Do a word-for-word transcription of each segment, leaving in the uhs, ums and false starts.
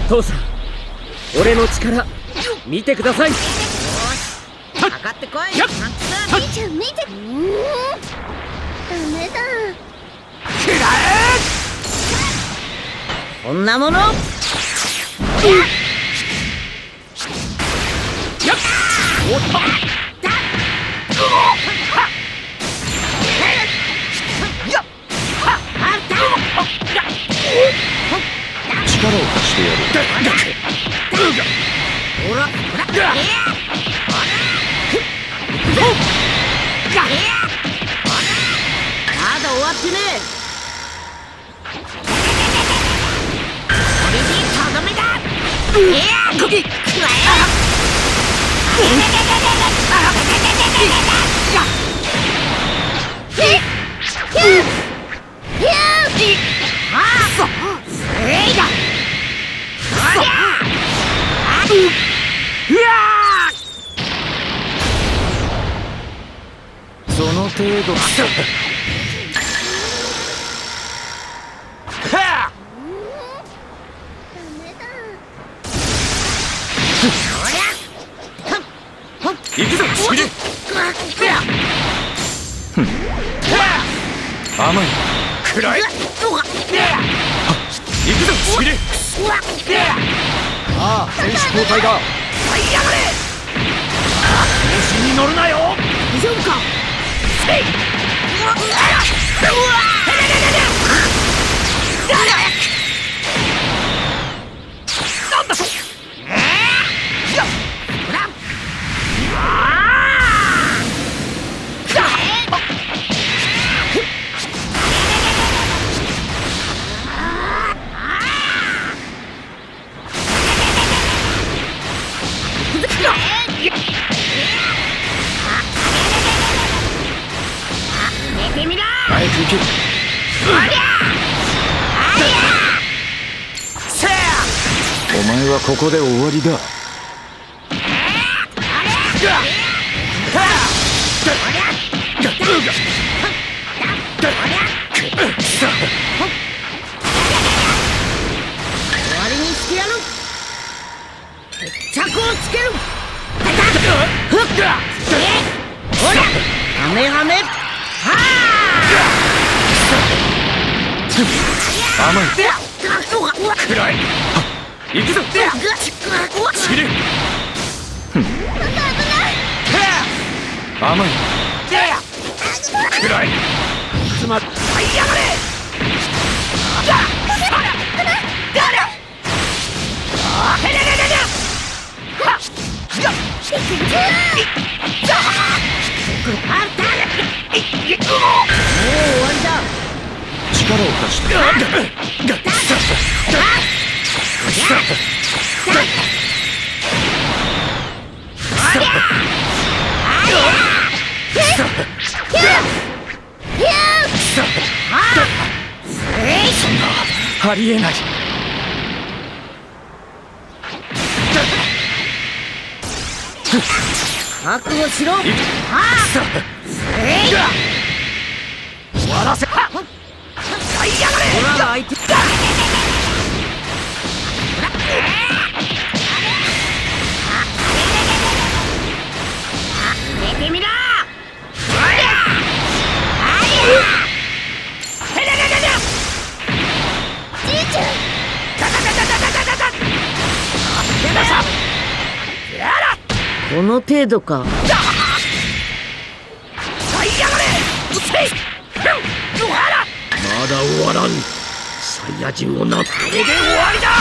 父さん、俺の力見てください。よし、 かかってこい。兄ちゃん見て。ダメだ。 くらえ。 こんなもの。 力を貸してやる。 ほらほら。まだ終わってねえ。これでとどめだ。いやー、くらえ。 その程度だ。行くぞ、しびれ。甘い。くらえ。行くぞ、しびれ。ああ、選手交代だ。 はいやがれ。 調子に乗るなよ。 大丈夫か。せい。うわ。なんだと。 お前はここで終わりだ。 終わりにしてやる。決着をつける。ほら、ハメハメ。 甘い。くらえ。行くぞ。ちぎれ。甘い。くらえ。つまっ。はいやがれ。力を貸して。そんなありえない。 覚悟しろ。終わらせ。 はいやがれ。ほら相手。出てみろ。じいちゃん。この程度か。 まだ終わらん。サイヤ人をな。これで終わりだ。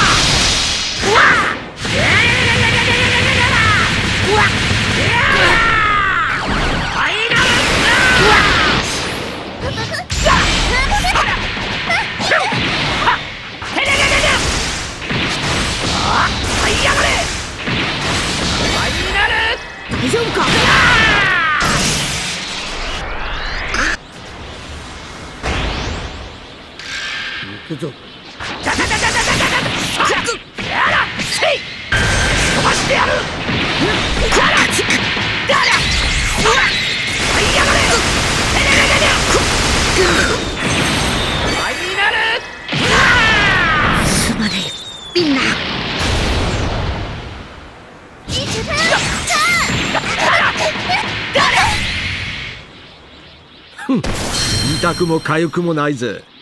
大丈夫か。行くぞ。 飛ばしてやる。 すまねえみんな。 痛くも痒くもないぜ。